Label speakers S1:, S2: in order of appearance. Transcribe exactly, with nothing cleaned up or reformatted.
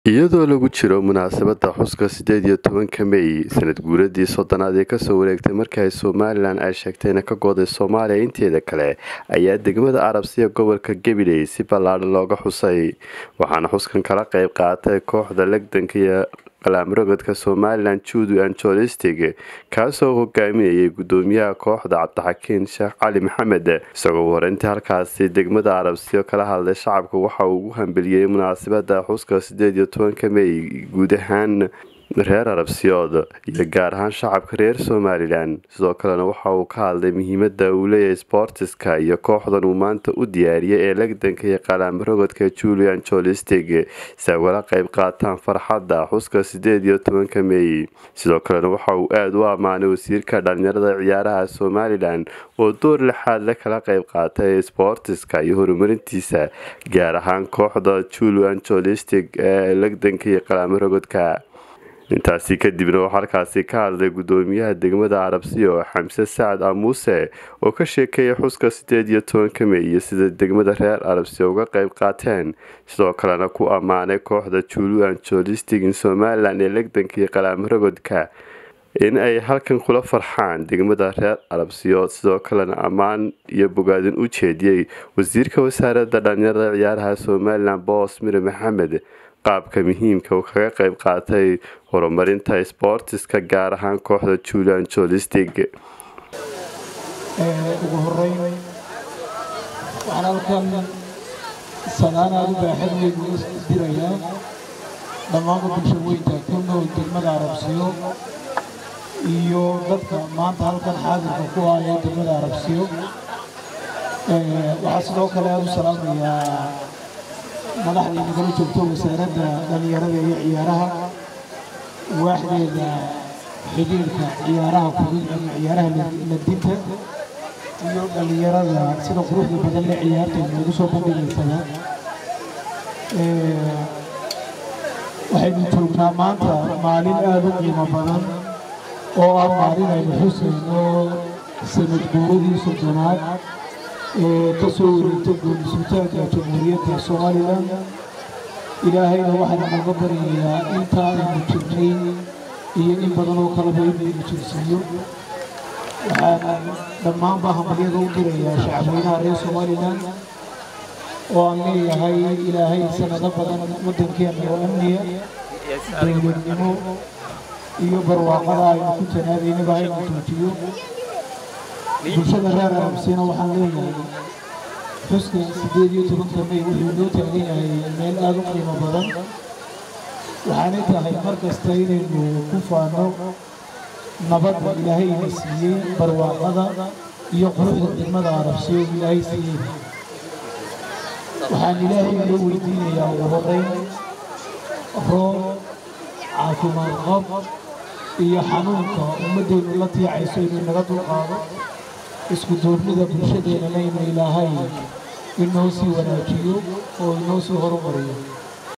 S1: iyadoo lagu jiro munaasabada xuska sideed iyo tobanka May sanad guuradii soddonaad ee ka soo wareegtay markii ay Soomaaliland ay sheegtay ka go'day Soomaaliya inteeda kale ayaa degmada Arabsiya gobolka Gabiley si ballaaran looga xusay waxaana xuskan kala qayb qaatay kooxda lagdanka iyo qalamrogodka Soomaaliland Judo and Journalistic kaasoo hogaaminayay gudoomiyaha kooxda Cabdixakiin Sheekh Cali Maxamed isagoo wareyntii halkaasi degmada Arabsiya kala hadlay shacabka waxa uu ugu hambeliyay munaasabada xuska sideed iyo tobanka May guud ahaan reer Arabsiyood iyo gaar ahaan shacabka reer Soomaaliland sidoo kalena waxa uu ka hadlay muhiimadda uu leeyahay sportiska iyo kooxdan uu maanta u diyaariyay ee lagdanka iyo qalamrogodka Judo and Journalistic si ay uga qayb qaataan farxadda xuska sideed iyo tobanka May sidoo kalena waxa uu aad u amaanay wasiirka dhalinyarada ciyaaraha Soomaaliland oo door lixaad la kala qayb qaatay sportiska iyo horumarintiisa gaar ahaan kooxda Judo and Journalistic ee lagdanka iyo qalamrogodka intaasi kadibna waxa halkaasi ka hadlay gudoomiyaha degmada Arabsiya Xamse Saad Amuuse oo ka sheekeeyay xuska sideed iyo tobanka May iyo sida degmada reer Arabsiya uga qayb qaateen sidoo kalena ku amaanay kooxda Judo and Journalistic in Soomaaliland ee lagdanka iyo qalamrogodka in ay halkan kula farxaan degmada reer Arabsiya sidoo kalena amaan iyo bogaadin u jeediyay wasiirka wasaaradda dhalinyarada ciyaaraha Soomaaliland Boos Mire Maxamed qaabka muhiimka uu kaga qayb qaatay horumarinta sportiska gaar ahaan kooxda Judo and Journalistic
S2: ee ugu horeyn waxaan halkan salaanaad u baahan weyn diraya dhammaan bulshooyinka ku nool degmada Arabsiya iyo dadka maanta halkan xaadirka ku ah ee degmada Arabsiya ee waxa sidoo kale aad u salaamayaa madaxda idin joogto wasaaradda dhalinyarada iyo ciyaaraha waaxdeeda xidhiidhka ciyaaraha fudud ama ciyaaraha ladinta iyo dhalinyarada sida quruxda badan ee ciyaarta ugu soo bandhigaysana ee waxaynu joognaa maanta maalin aad u qiimo badan oo ah maalin aynu xusayno sanad guuradii soddonaad kasoo wareegtay guulisutaanka jamhuuriyadda Soomaaliland ilaahayna waxaan uga baryayaa inta aynu jirnay iyo in badan oo kale bay inuu jirsiiyo waxaan dhammaanba hambaliyada u dirayaa shacabweynaha reer Soomaaliland oo aan leeyahay ilaahay sanado badan waddankeena oo amniya dowladnimo iyo barwaaqada aynu ku tanaadaynaba aynu joojiyo bulshada reer Arabsiya waxaan leeyahay xuska sideed iyo tobanka May wuxuu loo taagan yahay meel aad u qiimo badan waxaanay tahay markasta inaynu ku faano nabadda ilaahay ina siiyey barwaaqada iyo quruxda degmada Arabsiya oo ilaahay siiyey waxaan ilaahay loo weydiinayaa ugu horeyn roob caafimaad qab iyo xanuunka ummaddeenu la tiicayso inuu naga dulqaado isku duubnida bulshadeena inuu ilaahay inoo sii wanaajiyo oo inoo sii horumariyo